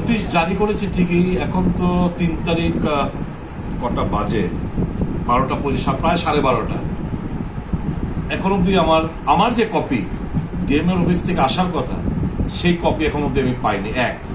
Notice জারি করেছে ঠিকই, এখন তো 3 তারিখ কটা বাজে, 12টা 25, প্রায় 12:30। এখন অব্দি আমার যে কপি ডিএম এর অফিস থেকে আসার কথা, সেই কপি এখন অব্দি আমি পাইনি।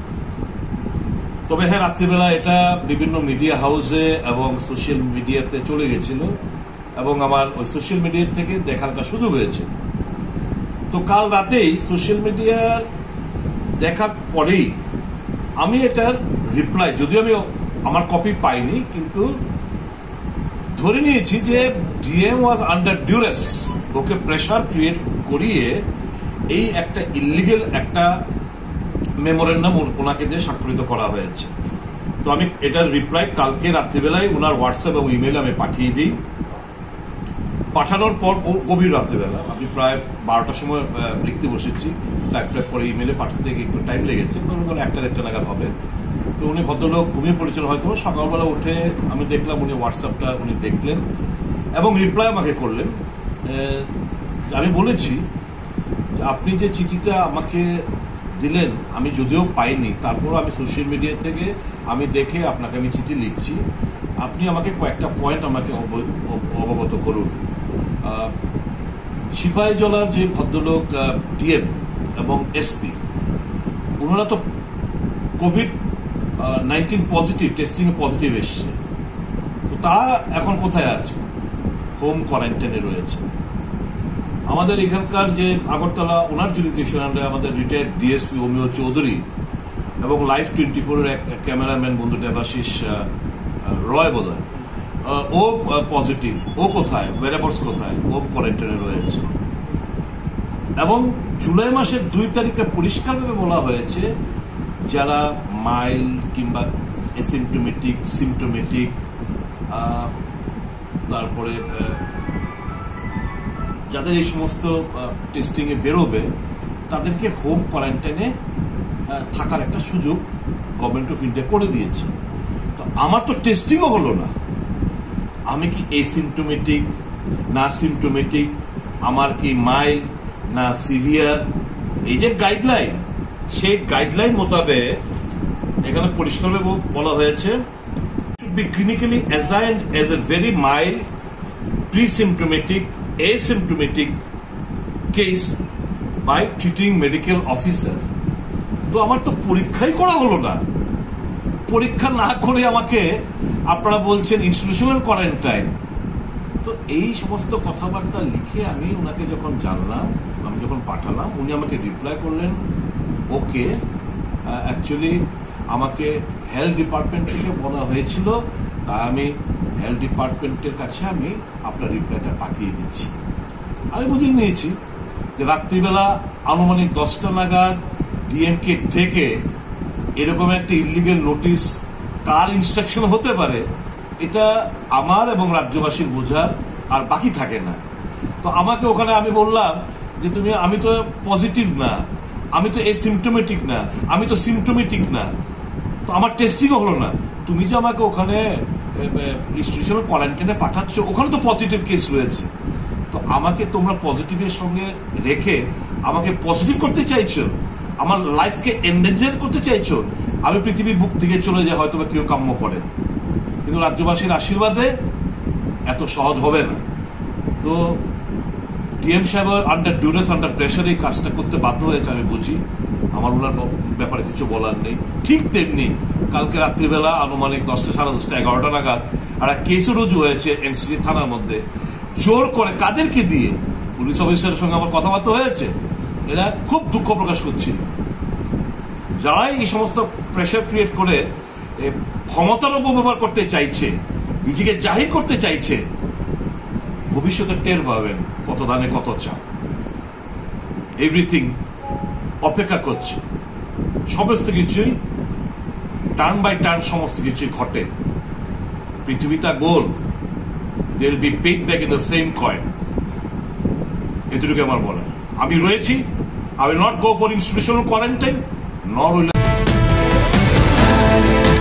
তবে হ্যাঁ, রাত্রিবেলা এটা বিভিন্ন মিডিয়া হাউসে এবং সোশ্যাল মিডিয়াতে চলে গেছিল এবং আমার ওই সোশ্যাল মিডিয়া থেকে দেখার একটা সুযোগ হয়েছে। তো কাল রাতেই সোশ্যাল মিডিয়ার দেখার পরেই আমি এটার রিপ্লাই, যদিও আমি আমার কপি পাইনি, কিন্তু ধরে নিয়েছি যে DM was under duress, okay pressure create করিয়ে এই একটা ইলিগেল একটা মেমোরেন্ডাম ওনাকে দিয়ে স্বাক্ষরিত করা হয়েছে। তো আমি এটার রিপ্লাই কালকে রাত্রিবেলায় ওনার হোয়াটসঅ্যাপ এবং ইমেইলে আমি পাঠিয়ে দিই। পাঠানোর পর গভীর রাত্রিবেলা আমি প্রায় 12টার সময় লিখতে বসেছি, টাইপ করে ইমেইলে পাঠাতে গিয়ে একটু টাইম লেগেছে, 1-1:30 নাগাদ হবে। তো উনি ভদ্রলোক ঘুমিয়ে পড়েছিল হয়তো, সকালবেলা উঠে আমি দেখলাম উনি হোয়াটসঅ্যাপটা উনি দেখলেন এবং রিপ্লাই আমাকে করলেন। আমি বলেছি যে আপনি যে চিঠিটা আমাকে দিলেন আমি যদিও পাইনি, তারপর আমি সোশ্যাল মিডিয়া থেকে আমি দেখে আপনাকে আমি চিঠি লিখছি, আপনি আমাকে কয়েকটা পয়েন্ট আমাকে অবগত করুন। সিপাহীজলার যে ভদ্রলোক ডিএম এবং এসপি, ওনারা তো COVID-19 পজিটিভ, টেস্টিং এ পজিটিভ এসছে, তো তারা এখন কোথায় আছে? হোম কোয়ারেন্টাইনে রয়েছে। আমাদের এখানকার যে আগরতলা, ওনার জুরিসডিকশনে আমাদের রিটায়ার্ড ডিএসপি অমিয় চৌধুরী এবং লাইভ 24 এর এক ক্যামেরাম্যান বন্ধু দেবাশিস রয় বোধহয়, ও পজিটিভ। ও কোথায়? ওয়েরাবর্স কোথায়? ও কোয়ারেন্টাইনে রয়েছে। এবং জুলাই মাসের 2 তারিখে পরিষ্কারভাবে বলা হয়েছে যারা মাইল্ড কিংবা অ্যাসিমটোমেটিক, সিমটোমেটিক, তারপরে যাদের এই সমস্ত টেস্টিং এ বেরোবে তাদেরকে হোম কোয়ারেন্টাইনে থাকার একটা সুযোগ গভর্নমেন্ট অফ ইন্ডিয়া করে দিয়েছে। তো আমার তো টেস্টিংও হলো না, আমি কি এসিমটোমেটিক না সিমটোমেটিক, আমার কি মাইল্ড না সিভিয়ার, এই যে গাইডলাইন, সেই গাইডলাইন মোতাবেক এখানে পরিষ্কারভাবে বলা হয়েছে should be clinically assigned as a very mild pre-symptomatic asymptomatic case by treating medical officer। তো আমার তো পরীক্ষাই করা হলো না, পরীক্ষা না করে আমাকে আপনারা বলছেন ইনস্টিটিউশনাল কোয়ারেন্টাইন। তো এই সমস্ত কথাবার্তা লিখে আমি ওনাকে যখন জানলাম, আমি যখন পাঠালাম, উনি আমাকে রিপ্লাই করলেন ওকে, অ্যাকচুয়ালি আমাকে হেলথ ডিপার্টমেন্ট থেকে বলা হয়েছিল, তাই আমি হেলথ ডিপার্টমেন্টের কাছে আমি আপনার রিপ্লাইটা পাঠিয়ে দিচ্ছি। আমি বুঝিয়ে নিয়েছি যে রাত্রিবেলা আনুমানিক 10টা নাগাদ ডিএমকে ডেকে এরকম একটা ইলিগেল নোটিশ কার ইনস্ট্রাকশন হতে পারে এটা আমার এবং রাজ্যবাসীর বোঝার আর বাকি থাকে না। তো আমাকে ওখানে আমি বললাম যে আমি তো পজিটিভ না, আমি তো এসিমটোমেটিক না, আমি তো সিমটোমেটিক না, তো আমার টেস্টিংও হলো না, তুমি যে আমাকে ওখানে ইনস্টিটিউশনাল কোয়ারেন্টাইনে পাঠাচ্ছ, ওখানে তো পজিটিভ কেস রয়েছে, তো আমাকে তোমরা পজিটিভের সঙ্গে রেখে আমাকে পজিটিভ করতে চাইছো, আমার লাইফকে এন্ডেঞ্জার করতে চাইছো, আমি পৃথিবীর বুক থেকে চলে যাই হয়তো কেউ কাম্য করেন, কিন্তু রাজ্যবাসীর আশীর্বাদে এত সহজ হবে না। তো ডিএম সাহেব আন্ডার ডিউরেস, আন্ডার প্রেশার এই কাজটা করতে বাধ্য হয়েছে, আমি বুঝি, আমার ওনার ব্যাপারে কিছু বলার নেই। ঠিক তেমনি কালকে রাত্রিবেলা আনুমানিক 10টা, 10:30, 11টা নাগাদ আর এক কেসও রুজু হয়েছে এনসিসি থানার মধ্যে, জোর করে কাদেরকে দিয়ে, পুলিশ অফিসারের সঙ্গে আমার কথাবার্তা হয়েছে, এরা খুব দুঃখ প্রকাশ করছিল, যারাই এই সমস্ত প্রেশার ক্রিয়েট করে ক্ষমতার অপব্যবহার করতে চাইছে, নিজেকে জাহির করতে চাইছে, ভবিষ্যতে টের পাবেন কত ধানে কত চাপ। এভরিথিং অপেক্ষা করছে, সমস্ত কিছুই টার্ন বাই টার্ন সমস্ত কিছুই ঘটে। পৃথিবীটা গোল, they will be paid back in the same coin, এটুকু আমার বলার। আমি রয়েছি, I will not go for institutional quarantine, nor will